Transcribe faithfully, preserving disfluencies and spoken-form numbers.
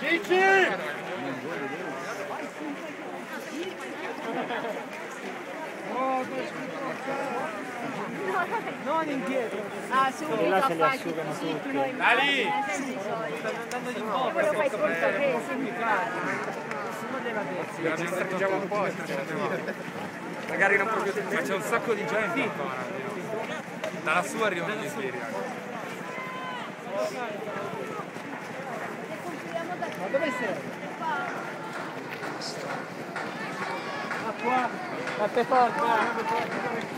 Non indietro. Ah, subito là se li fai asciugano sì, tutti. noi Da lì! andando di nuovo. Poi lo fai conto che sembri La restringiamo un po' e magari non proprio tutti. Ma c'è un sacco di gente ancora. Dalla sua arrivano gli ieri. Ma dove sei? Ah, qua. A te forza.